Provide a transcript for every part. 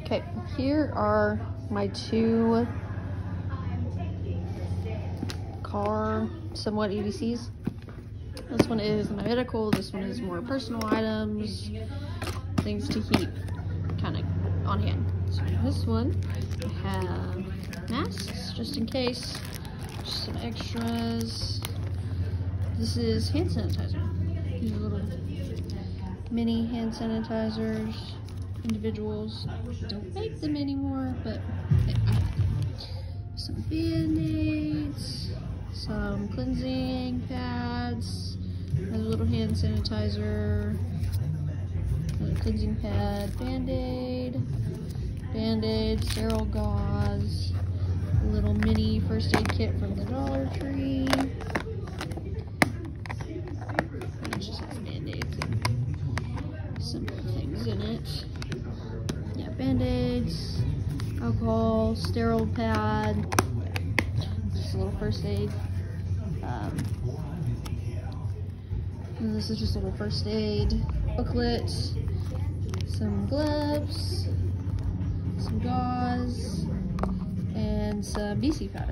Okay, here are my two car somewhat EDCs. This one is my medical, this one is more personal items, things to keep kind of on hand. So this one, I have masks, just in case, just some extras. This is hand sanitizer. These are little mini hand sanitizers, individuals. Don't make them anymore, but I have them. Some Band-Aids, some cleansing pads, another little hand sanitizer, another cleansing pad, Band-Aid, sterile gauze, a little mini first aid kit from the Dollar Tree. It just has Band-Aids and simple things in it. Yeah, Band-Aids, alcohol, sterile pad, just a little first aid. And this is just a little first aid booklet, some gloves, some gauze, and some BC powder.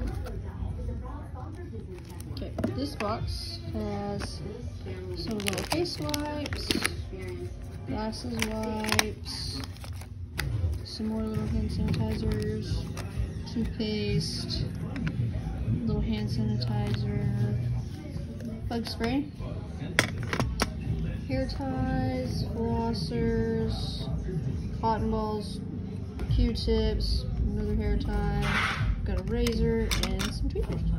Okay, this box has some little face wipes, glasses wipes, some more little hand sanitizers, toothpaste, little hand sanitizer, bug spray, hair ties, flossers, cotton balls, Q-tips, another hair tie, got a razor, and some tweezers.